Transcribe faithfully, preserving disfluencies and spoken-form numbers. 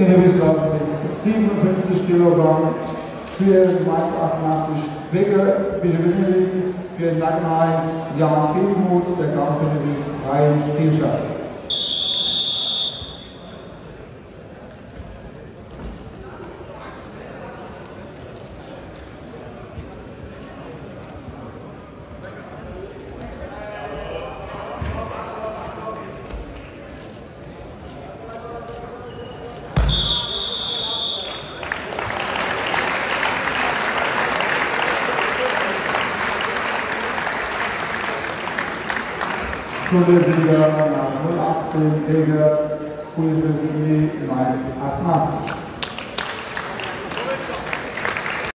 In der Gewichtsklasse bis siebenundfünfzig Kilogramm für Mainz achtundachtzig Becker, Bischewinneling, für Nackenheim, Jan Friedmuth, der Kampf für den freien Stilstand. Schultersieger nach null achtzehn Becker, Mainz achtundachtzig.